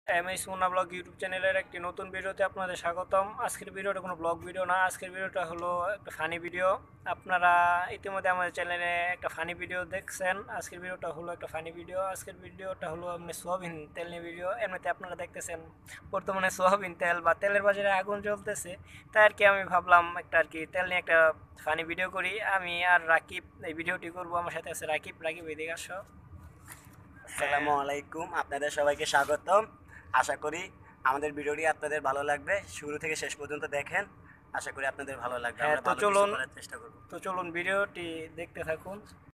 mhmunna blog YouTube চ্যানেলের একটি নতুন ভিডিওতে আপনাদের স্বাগতম। আজকের ভিডিওটা কোনো ব্লগ ভিডিও না, আজকের ভিডিওটা হলো একটা ফানি ভিডিও। আপনারা ইতিমধ্যে আমাদের চ্যানেলে একটা ফানি ভিডিও দেখছেন। আজকের ভিডিওটা হলো একটা ফানি ভিডিও। আজকের ভিডিওটা হলো আপনি সোয়াবিন তেল নিয়ে ভিডিও। এমনিতে আপনারা দেখতেছেন বর্তমানে সোয়াবিন তেল বা তেলের বাজারে আগুন জ্বলতেছে, তাই আর কি আমি ভাবলাম একটা আর কি তেল নিয়ে একটা ফানি ভিডিও করি। আমি আর রাকিব এই ভিডিওটি করবো। আমার সাথে আছে রাকিব। এদিকে আসো। আসসালামু আলাইকুম, আপনাদের সবাইকে স্বাগতম। আশা করি আমাদের ভিডিওটি আপনাদের ভালো লাগবে। শুরু থেকে শেষ পর্যন্ত দেখেন, আশা করি আপনাদের ভালো লাগবে। আমরা ভালো কিছু করার চেষ্টা করব। তো চলুন ভিডিওটি দেখতে থাকুন।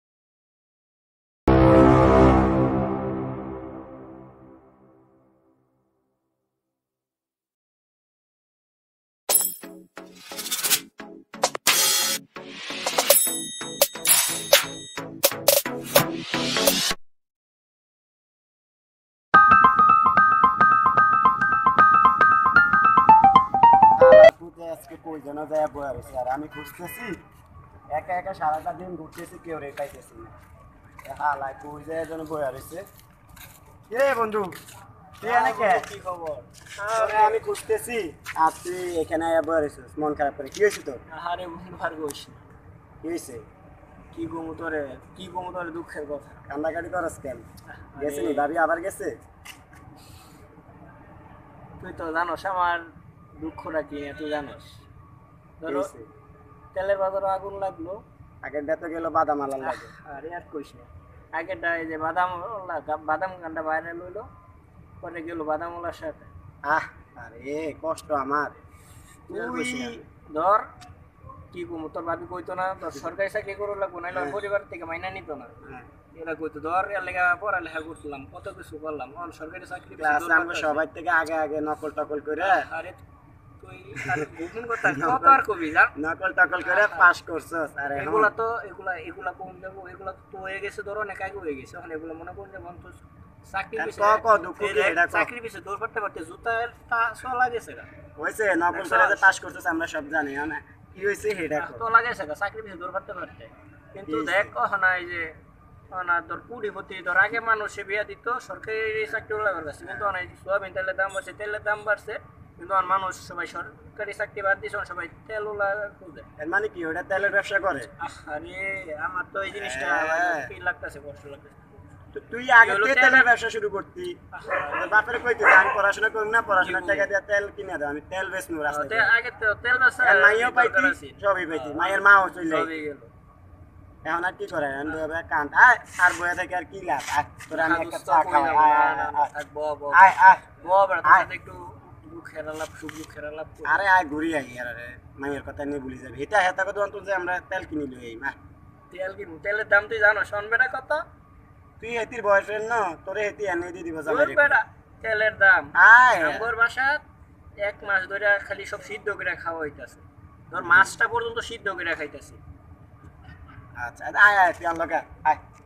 আজকে কই যেন যায় বয়ে রয়েছে, আর আমি খুঁজতেছি একা একা সারাটা দিন ঘুরতেছি, কেউ রে পাইতেছি না। হালাই কই যায় যেন বয়ে রয়েছে। কে বন্ধু, তুই এনে কি খবর? আমি খুঁজতেছি আর তুই এখানে বয়ে রয়েছিস মন খারাপ করে। কি হয়েছে তোর? আরে বন্ধু আর কইস না। কি হয়েছে? কি গমু তোরে দুঃখের কথা। কান্দাকাটি করস কেন? গেছে নি ভাবি আবার গেছে? তুই তো জানোস আমার দুঃখটা কি, তুই জানোস। ধরো হয়েছে? তেলের বাজারে আগুন লাগলো। আগের তো গেল বাদাম আলার লাগে। আরে আর কইস না। আগেরটা এই যে বাদাম গানটা বাইরে লইলো, পরে গেল বাদাম ওলার সাথে। আরে কষ্ট আমার। তুই ধর কি কমু, তোর ভাবি কইতো না তোর সরকারি চাকরি করে লাগবো, নাইলে ওর পরিবার থেকে মাইনা নিত না। এরা কইতো ধর এর লেগা পড়ালেখা করছিলাম, কত কিছু করলাম, এখন সরকারি চাকরি আমরা সবাই থেকে আগে আগে নকল টকল করে। আরে তুই আর গোপন কথা কত আর কবি যা নকল টকল করে পাস করছস। আরে এগুলা তো এগুলা কোন দেবো, এগুলা তো হয়ে গেছে, ধরো অনেক আগে হয়ে গেছে। এখন এগুলো মনে করুন যে মন তো চাকরি চাকরি পিছে দৌড় করতে করতে জুতার চলা গেছে গা। হয়েছে নকল করে যে পাস করছস আমরা সব জানি না কি হয়েছে সেটা তো লাগেছে গা চাকরি পিছে দৌড় করতে করতে। কিন্তু দেখ না এই যে না তোর কুড়িপতি, তোর আগে মানুষে বিয়া দিত সরকারি চাকরি লাগার কাছে, কিন্তু অনেক সোয়াবিন তেলের দাম বাড়ছে, তেলের দাম বাড়ছে, কিন্তু মানুষ সবাই সরকারি চাকরি বাদ দিয়েছে, সবাই তেল খুঁজে। এর মানে কি ওটা তেলের ব্যবসা করে? আরে আমার তো এই জিনিসটা কি লাগতেছে, কষ্ট লাগতেছে। তুই আগে তেলের ব্যবসা শুরু করতি, বাপের কইতি আমি পড়াশোনা করব না, পড়াশোনার টাকা দিয়ে তেল কিনে দাও, আমি তেল বেচবো রাস্তায়। আগে তো তেল বেচা মাইও পাইতি, সবই পাইতি, মায়ের মাও চলে গেল। এখন আর কি করে কান্ত আর বয়ে থেকে আর কি লাভ? তোরা আমি একটা চা খাওয়া একটু দুঃখের আলাপ, সুখ দুঃখের আলাপ। আরে আয় ঘুরি আই আর মাইয়ের কথা নিয়ে ভুলি যাবে। এটা হেতা কথা অন্তত যে আমরা তেল কিনি লই এই মা। তেল কিনু, তেলের দাম তুই জানো শোন বেটা কত? তুই হেতির বয়ফ্রেন্ড ন, তোরে হেতি এনে দিয়ে দিব যাবে বেটা। তেলের দাম আমার বাসাত 1 মাস ধরে খালি সব সিদ্ধ করে খাওয়া হইতাছে। ধর মাছটা পর্যন্ত সিদ্ধ করে খাইতাছি। আচ্ছা আয় আয় তুই আনলো আয়।